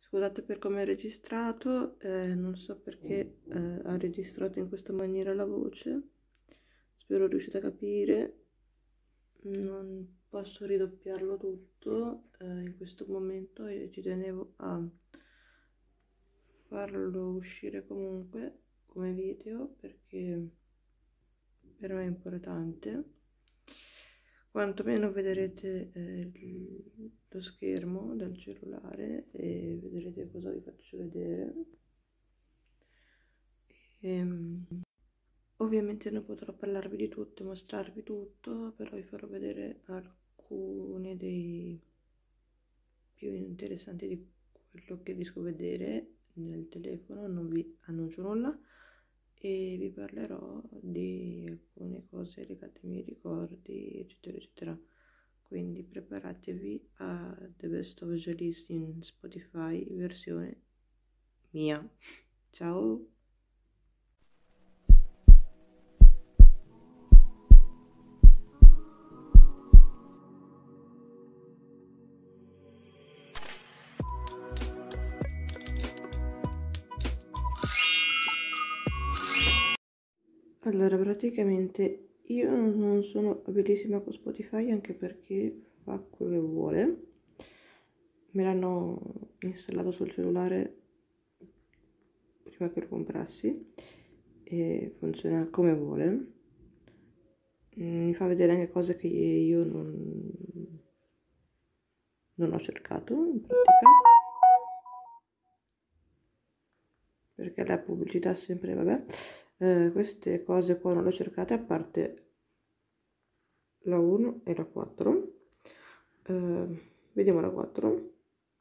Scusate per come è registrato, non so perché ha registrato in questa maniera la voce. Spero riuscite a capire. Non posso ridoppiarlo tutto in questo momento e ci tenevo a farlo uscire comunque come video perché per me è importante. Quantomeno vedrete lo schermo del cellulare e vedrete cosa vi faccio vedere. Ovviamente non potrò parlarvi di tutto e mostrarvi tutto, però vi farò vedere alcuni dei più interessanti di quello che riesco a vedere nel telefono. Non vi annuncio nulla e vi parlerò di alcune cose legate ai miei ricordi, eccetera eccetera. Quindi preparatevi a The Best of Jalis in Spotify versione mia. Ciao! Allora, praticamente io non sono abilissima con Spotify anche perché fa quello che vuole. Me l'hanno installato sul cellulare prima che lo comprassi e funziona come vuole. Mi fa vedere anche cose che io non ho cercato in pratica, perché la pubblicità sempre, vabbè, queste cose qua non le ho cercate a parte la 1 e la 4. Vediamo la 4.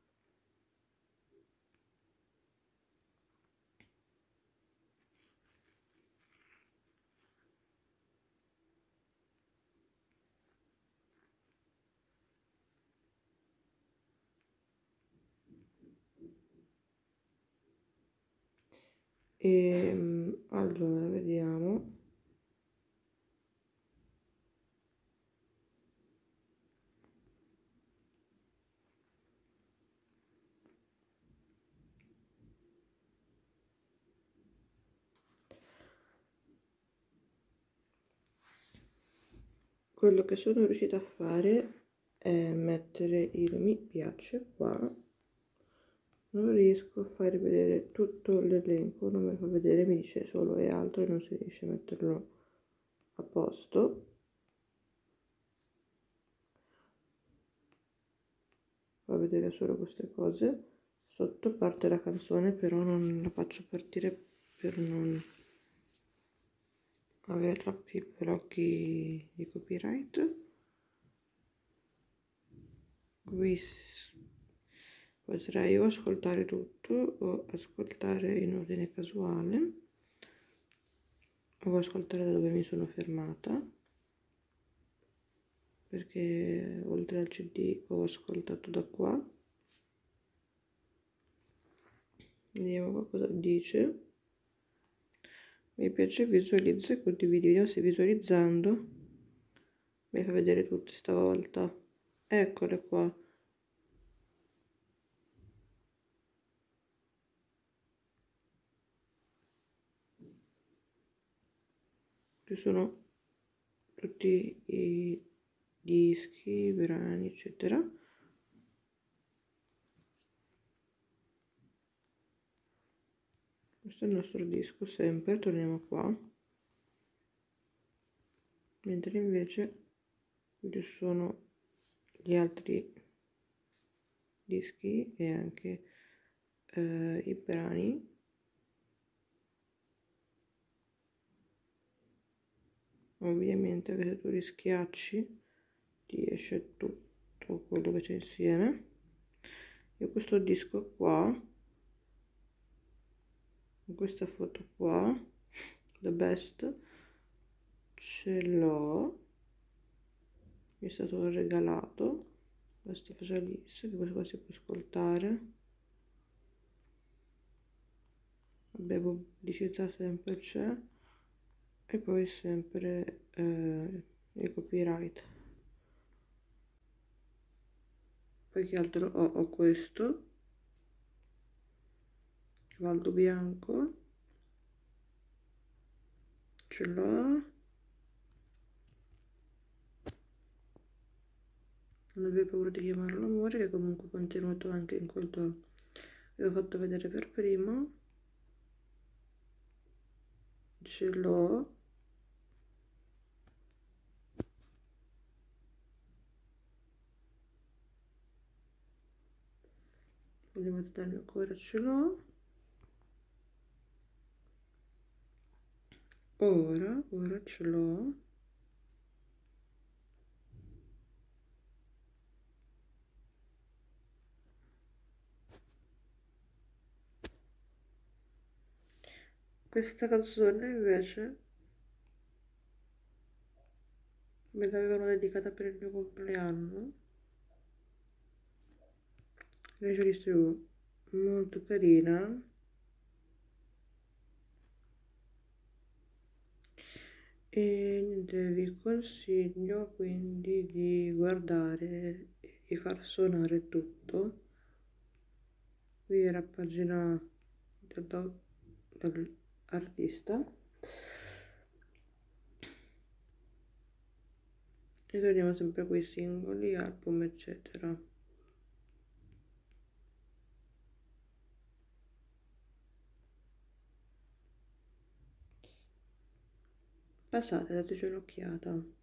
Allora vediamo. Quello che sono riuscita a fare è mettere il mi piace qua. Non riesco a fare vedere tutto l'elenco, non me lo fa vedere, mi dice solo è alto e non si riesce a metterlo a posto. Fa vedere solo queste cose. Sotto parte la canzone, però non la faccio partire per non avere troppi blocchi di copyright. Qui potrei o ascoltare tutto o ascoltare in ordine casuale o ascoltare da dove mi sono fermata, perché oltre al CD ho ascoltato da qua. Vediamo qua cosa dice. Mi piace, visualizza e condividi. Vediamo se visualizzando mi fa vedere tutte stavolta. Eccole qua. Ci sono tutti i dischi, i brani, eccetera. Questo è il nostro disco sempre, torniamo qua. Mentre invece ci sono gli altri dischi e anche i brani. Ovviamente se tu li schiacci ti esce tutto quello che c'è insieme. Io questo disco qua, questa foto qua, The Best, ce l'ho, mi è stato regalato. Questo Jalis, che questo qua si può ascoltare. Vabbè, pubblicità sempre c'è. E poi sempre il copyright. Poi che altro ho questo cavallo bianco, ce l'ho. Non avevo paura di chiamarlo amore, che comunque è contenuto anche in quello che avevo fatto vedere per primo. Ce l'ho. Vogliamo darmi ancora, ce l'ho. Ora ce l'ho. Questa canzone invece me l'avevano dedicata per il mio compleanno. Invece di più, molto carina. E niente, vi consiglio quindi di guardare e di far suonare tutto. Qui è la pagina dell'artista. E torniamo sempre a quei singoli, album, eccetera. Passate, dateci un'occhiata.